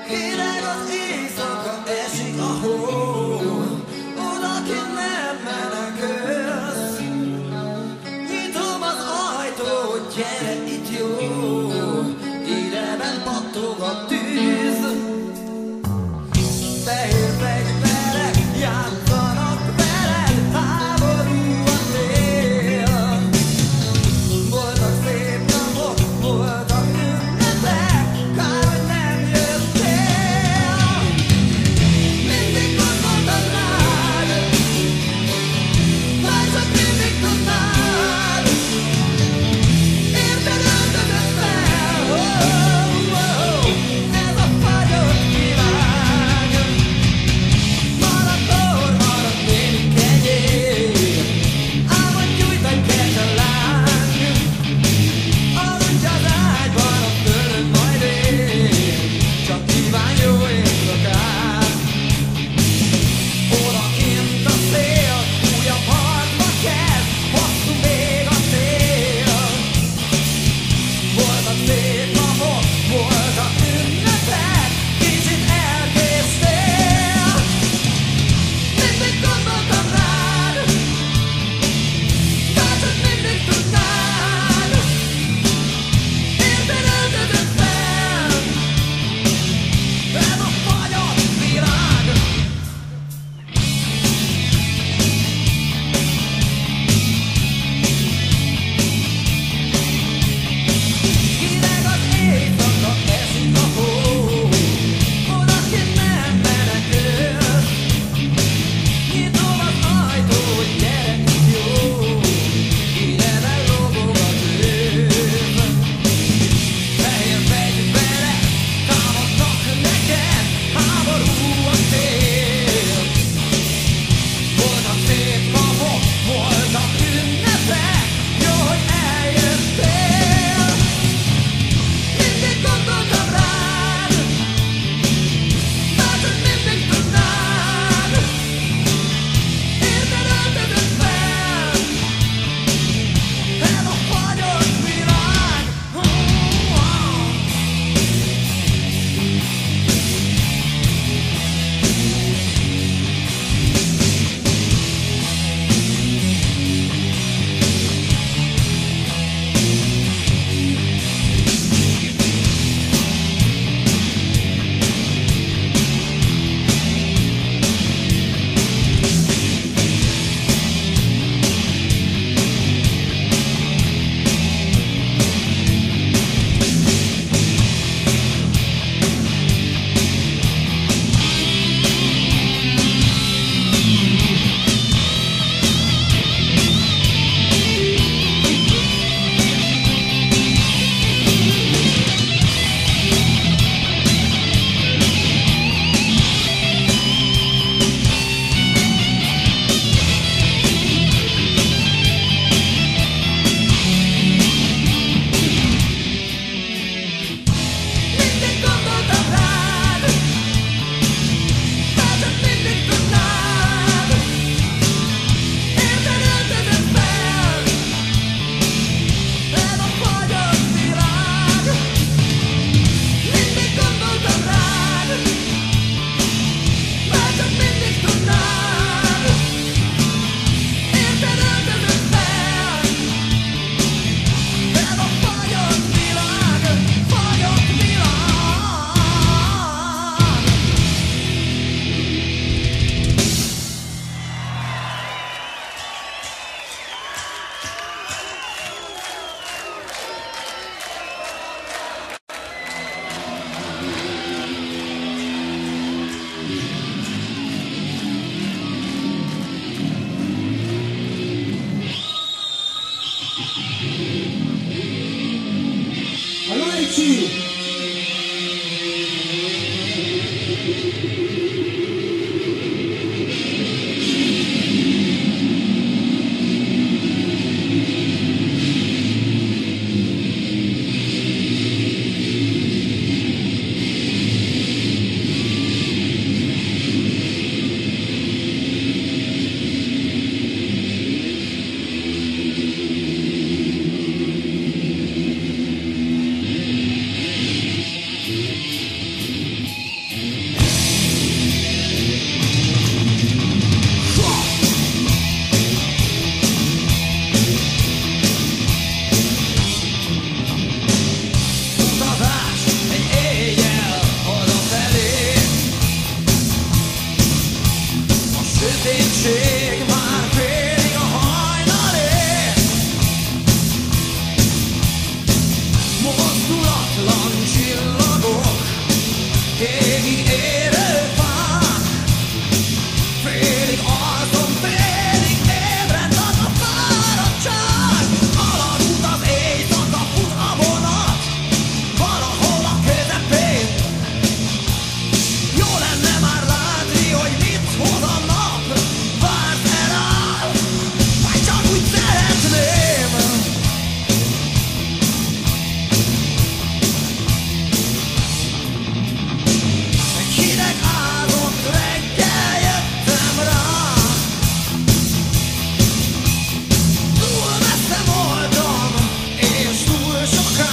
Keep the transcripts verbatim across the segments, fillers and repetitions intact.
Hideg az éjszaka, esik a hó, odakint nem menekülsz. Nyitom az ajtót, gyere itt jó, ideben pattog a tűz. Fehér fegyverek játszanak veled, háború a tél. Voltak szép napok, voltak ünnepek, kár, hogy nem jöttél. Mindig gondoltam rád, már csak mindig tudnád. Érted, öltözött fel, oh, oh, ez a fagyott világ. Marador, marad némi kegyél, álmod gyújt egy kerteláng. Aludj az ágyban, a földön majd én, csak kívánj jó éjszakát. Odakint a szél, újabb harcba kezd, hosszú még a tél. Voltak szép napok, voltak ünnepek, kicsit elkésztél. Mindig gondoltam rád, már csak mindig tudnád. Érted, öltözött fel, ez a fagyott világ. Hideg az éjszaka, esik a hó, odakint nem menekülsz. Nyitom az ajtót, gyere itt jó, ideben lobog a tűz. Fehér fegyverek támadnak neked, háború a tél. Voltak szép napok, voltak ünnepek, jó, hogy eljöttél. Mindig gondoltam rád, már csak mindig tudnád. Érted, öltözött fel, ez a fagyott világ. Oh, oh. Mindig gondoltam rád, már csak mindig tudnád. Érted, öltözött fel, ez a fagyott világ. Mindig gondoltam rád, már csak mindig tudnád. Érted, öltözött fel, ez a fagyott világ, fagyott világ. Allora Ricci! égig érő fák. Félig alszom, félig ébred az a fáradtság. Alanút az éjszaka, fut a vonat valahol a közepén. Jó lenne már látni, hogy mit hoz a nap. Vársz el rám, vagy csak úgy szeretném. Egy hideg ázott reggel jöttem rá. Túl messze voltam, és túl soká.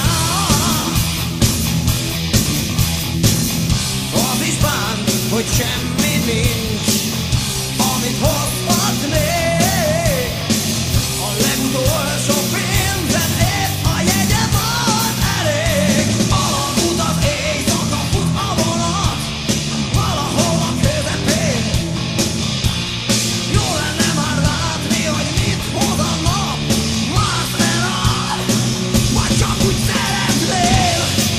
Az is bánt, hogy semmi nincs, amit hozhatnék. A legutolsó pénzem épp a jegye volt elég. Alanút az éjszaka, fut a vonat valahol a közepén. Jó lenne már látni, hogy mit hoz a nap. Vársz el rám, vagy csak úgy szeretnél.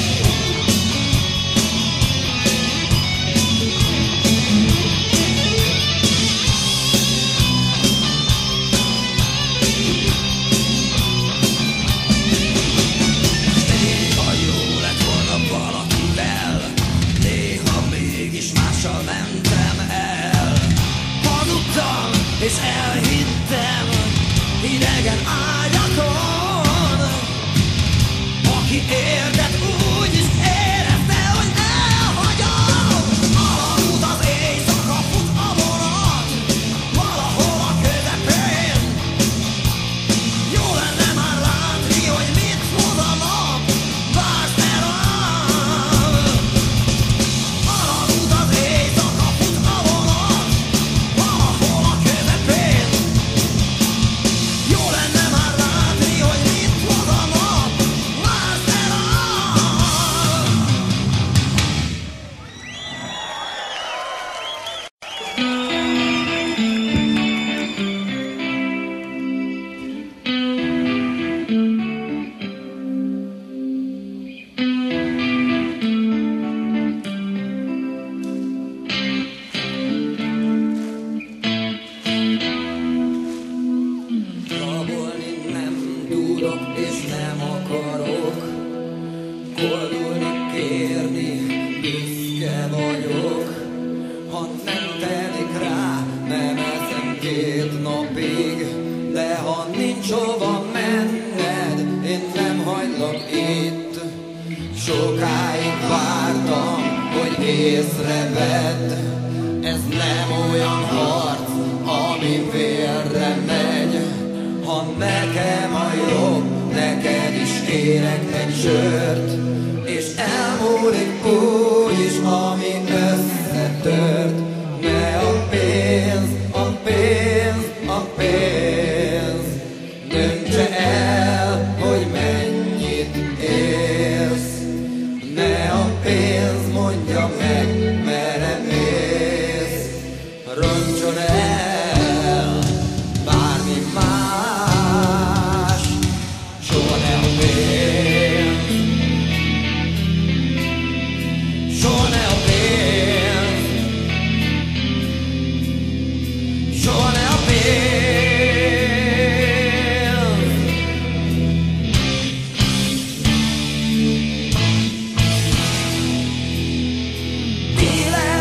Néha jó lett volna valakivel, néha mégis mással mentem el. Hazudtam és elhittem idegen ágyakon. Aki értett, úgy is érezte, hogy elhagyom. Alanút az éjszaka, fut a vonat valahol a közepén. Jó lenne már látni, hogy mit hoz a nap. Vársz el rám. Alanút az éjszaka, fut a vonat valahol a közepén. Jó lenne már látni, hogy mit hoz a nap. Vársz el rám. Rabolni nem tudok és nem akarok, koldulni, kérni, büszke vagyok. Ha nem telik rá, nem eszem két napig, de ha nincs hova menned, én nem hagylak itt. Sokáig vártam, hogy észrevedd, ez nem olyan harc, ami vérre megy. Ha nekem a jobb, neked is kérek egy sört, és elmúlik úgyis, ami összetört. Ne a pénz, a pénz, a pénz döntse el, hogy mennyit érsz. Ne a pénz mondja meg, merre mész. Roncson el bármi más, soha ne a pénz, soha ne a pénz, soha ne a pénz. Élet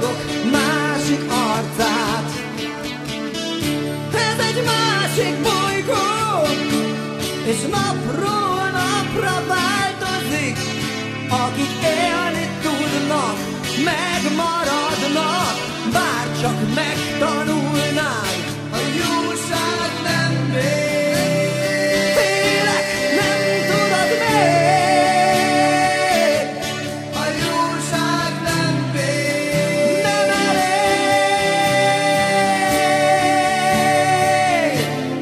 boldog másik arcát. Ez egy másik bolygó, és napról napra változik. Akik élni tudnak, megmaradnak, bárcsak megtanulnánk, a jóság nem vég. Félek, nem tudod még, a jóság nem vég. Nem elég.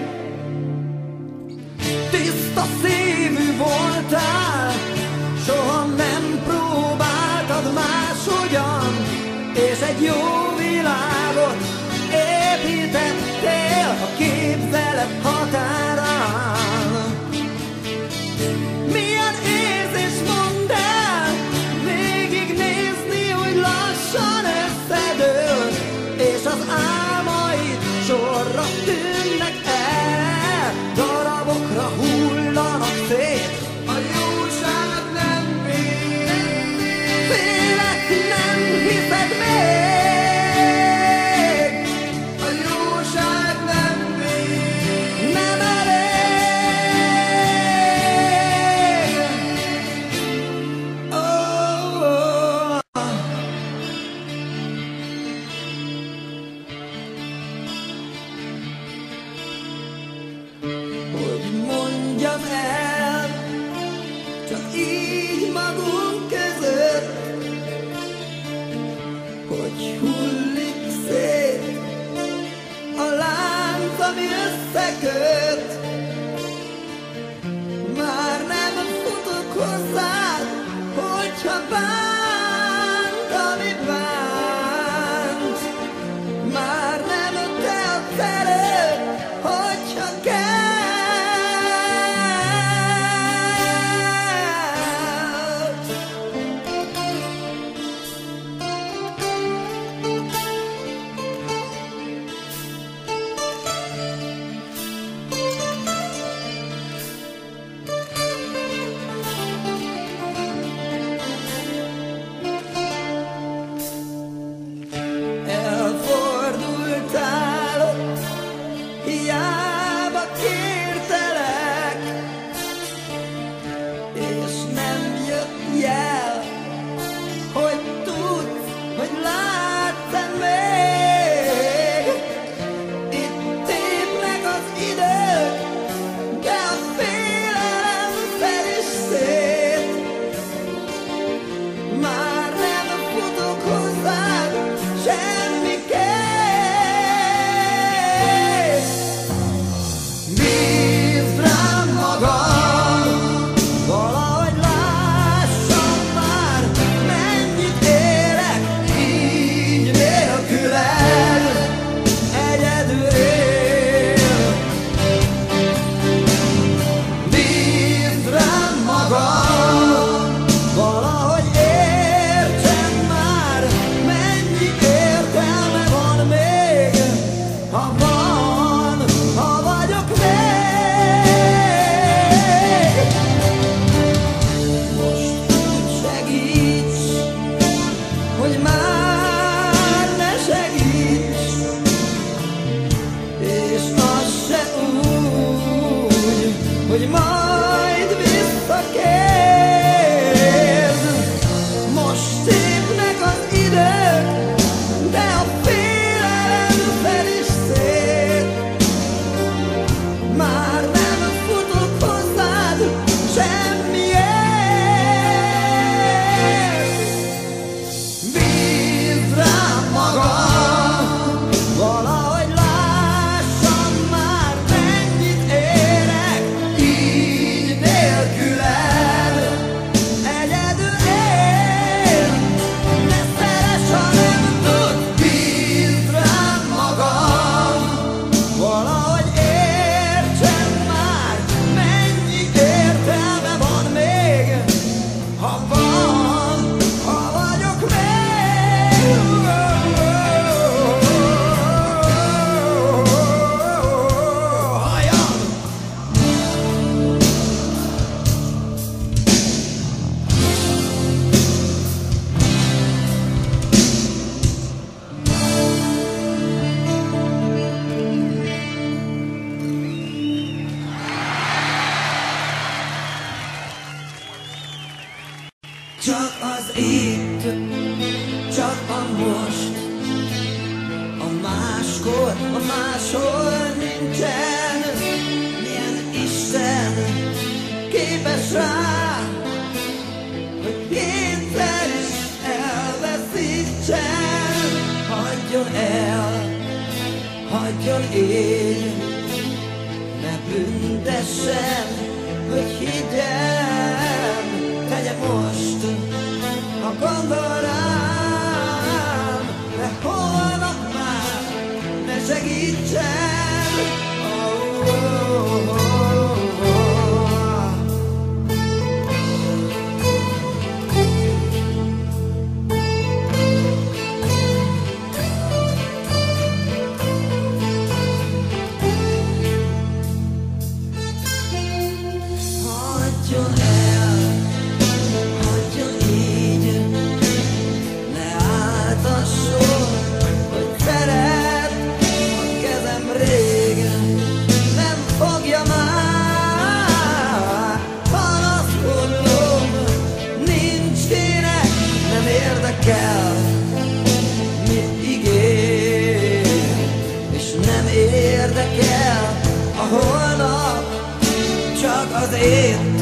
Tiszta szívű voltál, soha nem próbáltad máshogyan, és egy jó világot építettél a képzelet határán. Milyen érzés, mondd el, végignézni, hogy lassan összedől, és az álmaid sorra tűnnek el, darabokra hullanak szét. A jóság nem vég. Félek, nem hiszed még, a jóság nem vég. Nem elég. Oh, oh. Hogy mondjam el, csak így magunk között, hogy hullik szét a lánc, ami összeköt. Már nem futok hozzád, hogyha bánt, ami bánt. Már nem te a terem, hogyha kell. máskor, a máshol nincsen. Milyen Isten képes rá, hogy kétszer is elveszítsen. Hagyjon el, hagyjon él, ne büntessen, hogy higgyem. Tegye most, ha gondol rám, de holnap már ne segítsen. Oh, oh, oh, oh, oh. Hagyjon el, hagyjon így, ne áltasson, hogy szeret a kezem régen, nem fogja már. Panaszkodom, nincs kinek, nem érdekel, mit ígér, és nem érdekel a holnap, csak az itt.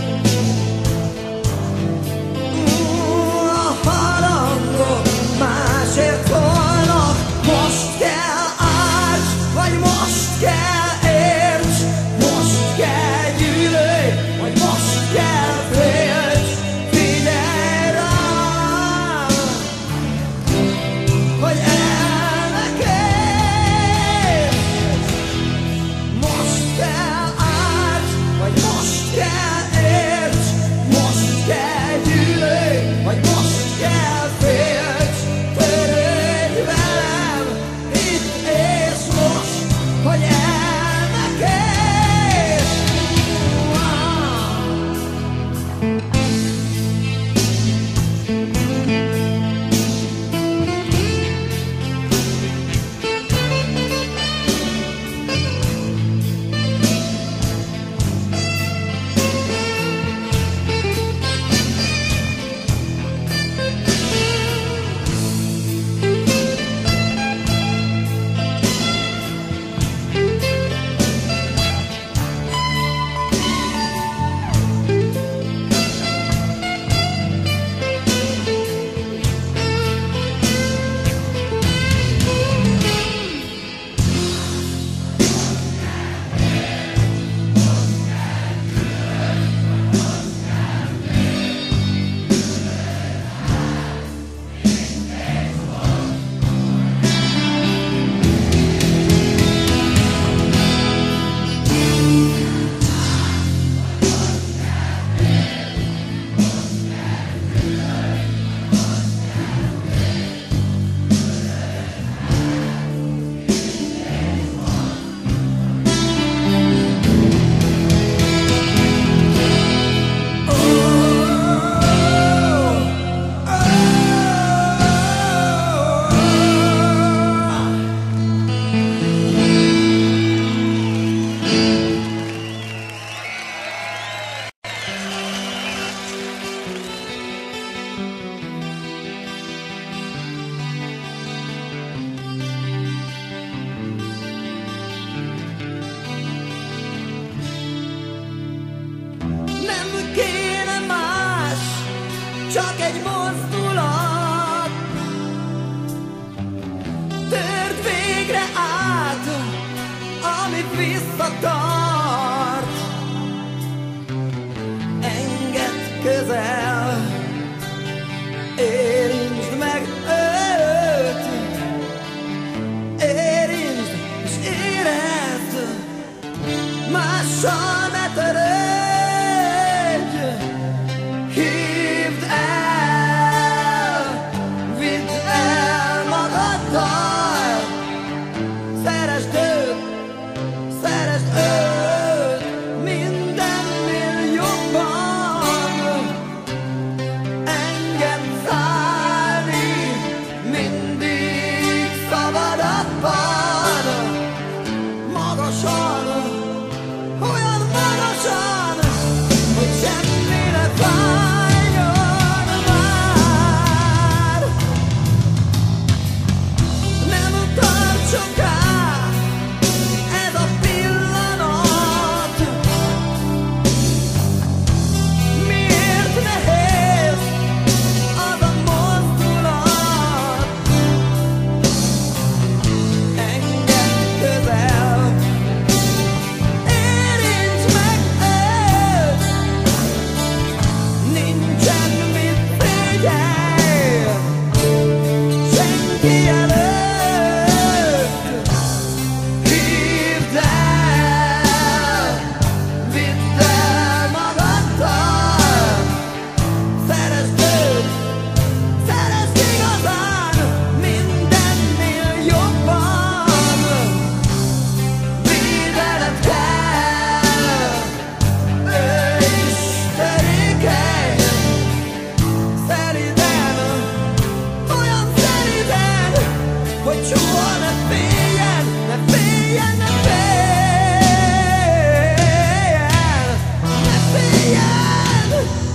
A harangok másért szólnak, most kell árts, vagy most kell érts, most kell gyűlölj, vagy most kell félts. Figyelj rám, hogy elnekész, most kell árts, vagy most kell érts, most kell gyűlölj, vagy most kell félts. Törődj velem itt és most, hogy elnekész. Csak egy mozdulat tört végre át, ami visszatart. Engedd közel, érintsd meg őt, érintsd és érezd, mással ne törődj. Hívd el, vidd el magaddal, szeresd őt, szeresd őt mindennél jobban. Engedd szállni mindig szabadabban, magasan, olyan magasan, hogy semmi ne fájjon már. hogy soha ne féljen, ne féljen, ne féljen, ne féljen.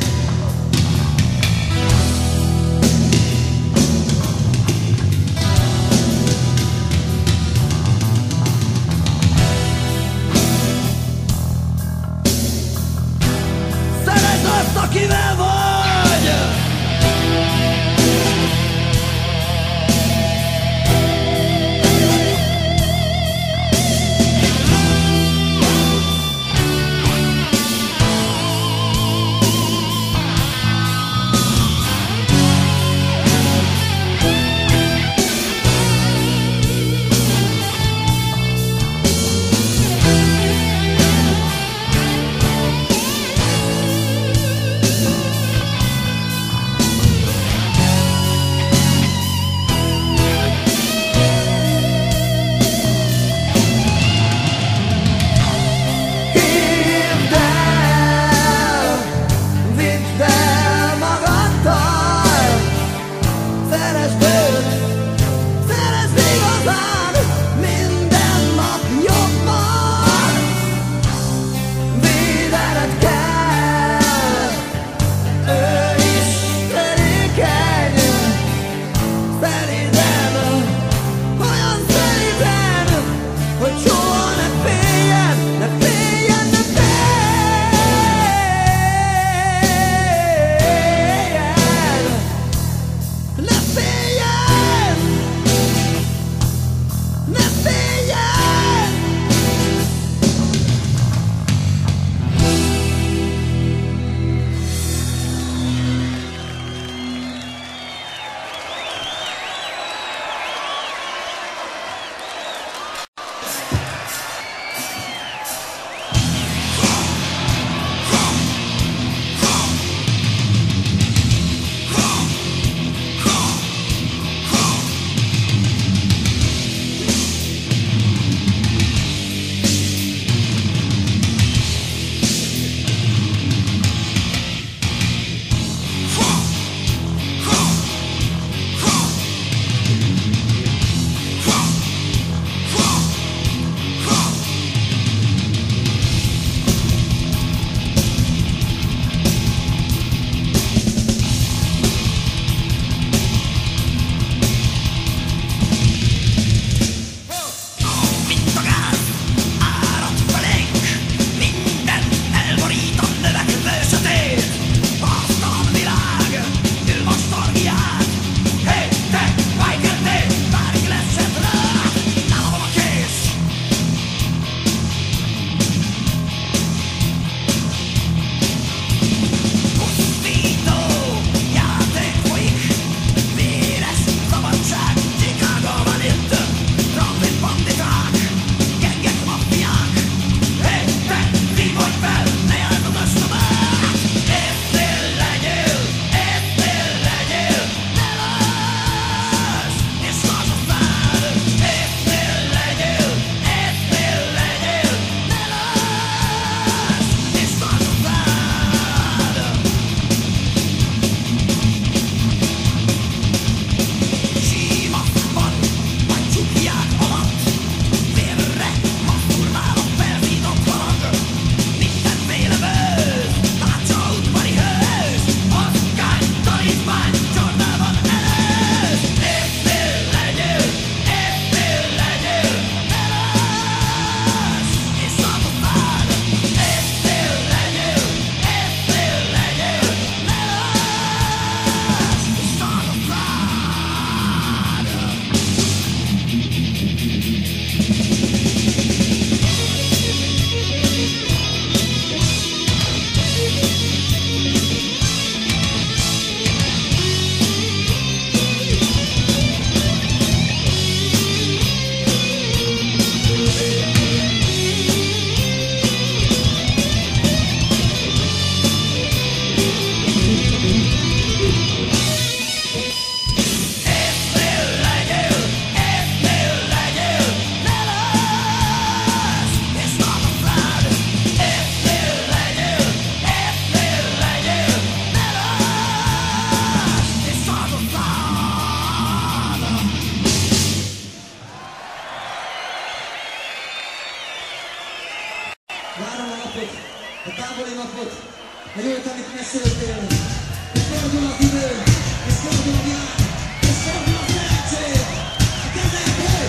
Szeresd azt, akivel vagy! a távoli napot, a jót, amit meséltél. És fordul az idő, és fordul a világ, és fordul a szerencsé. A kezekből!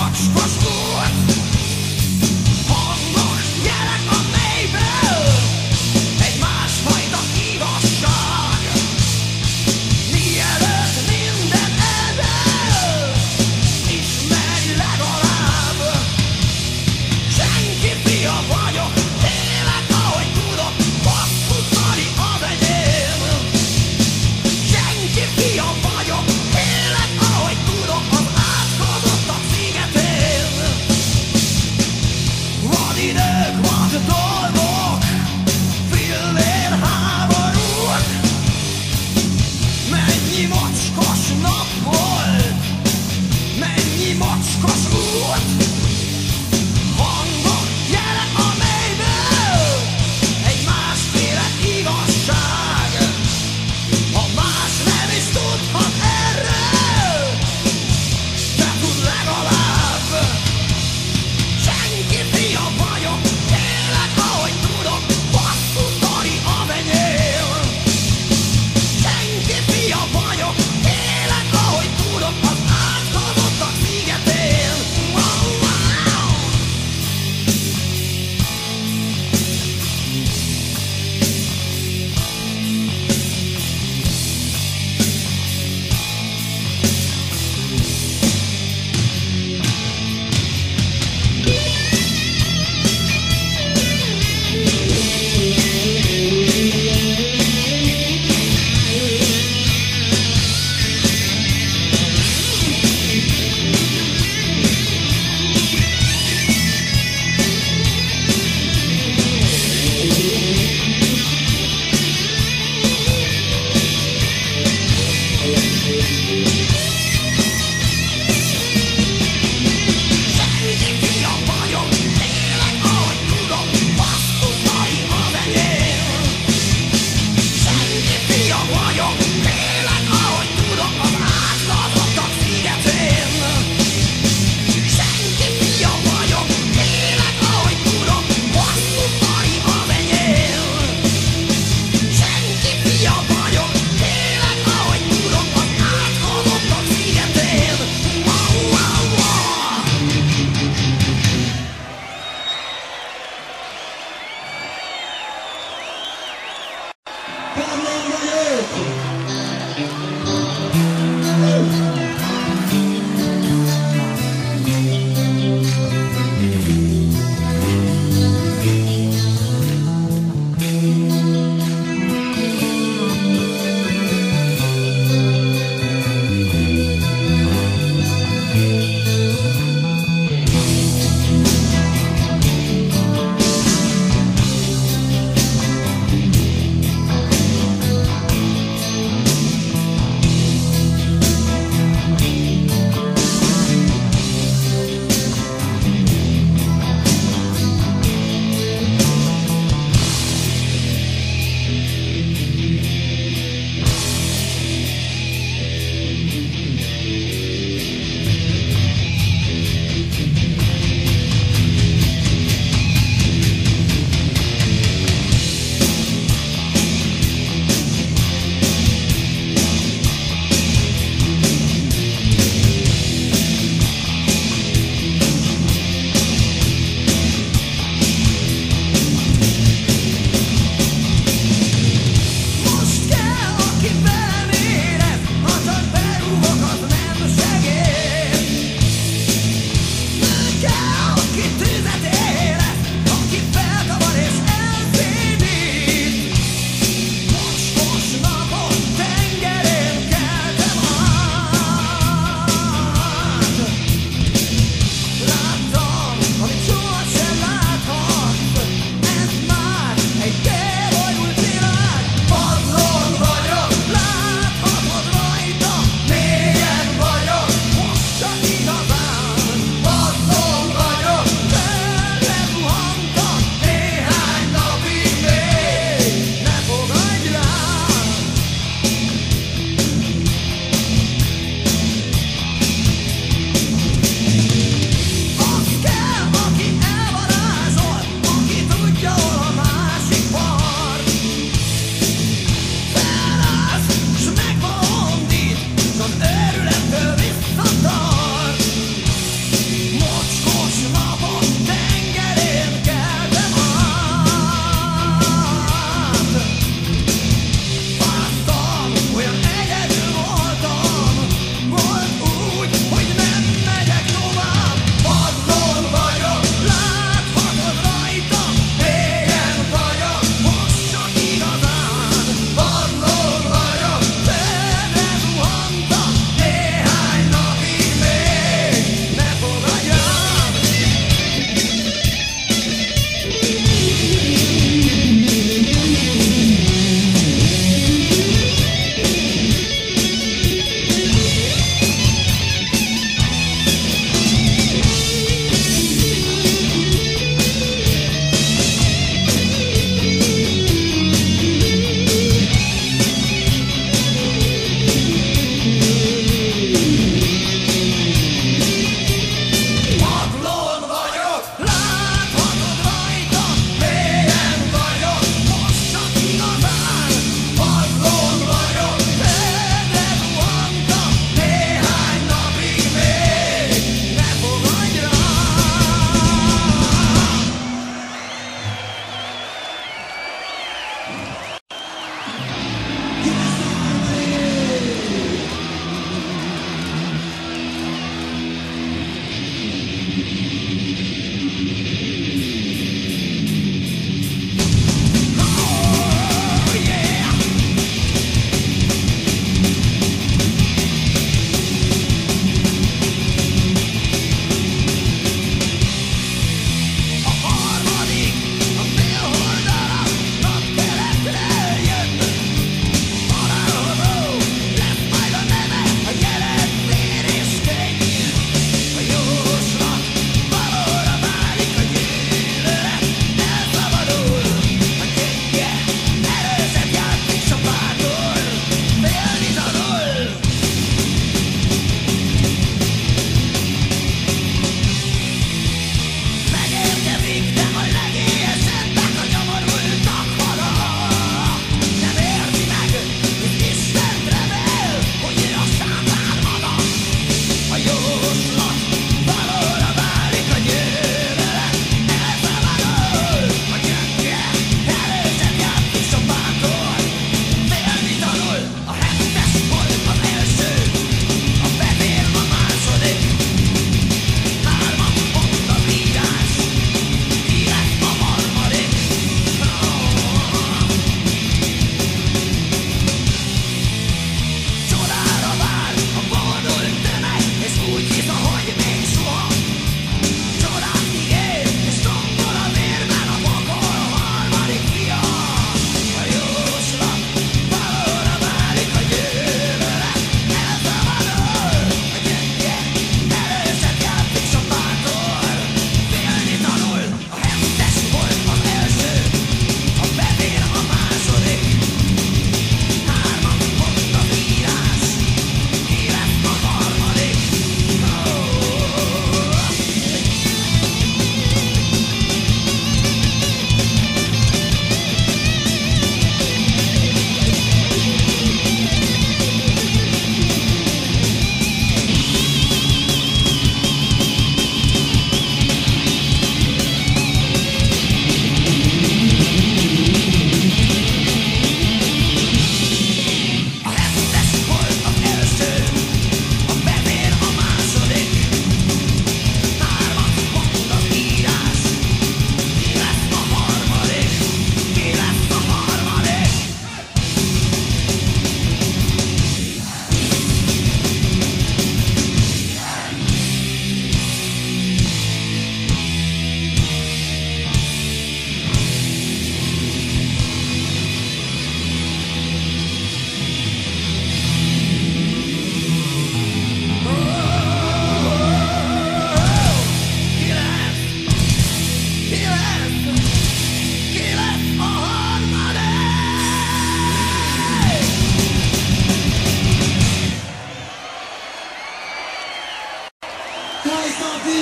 Mocskos volt, hangok, jelek a mélyből, egy másfajta igazság. Mielőtt minden eldől, ismerj legalább. Senki fia vagyok, élek ahogy tudok, basszus Mari az enyém. Senki fia vagyok, élek ahogy tudok, az átkozottak szigetén.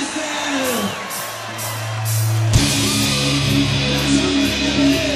Isten! Lássam meg,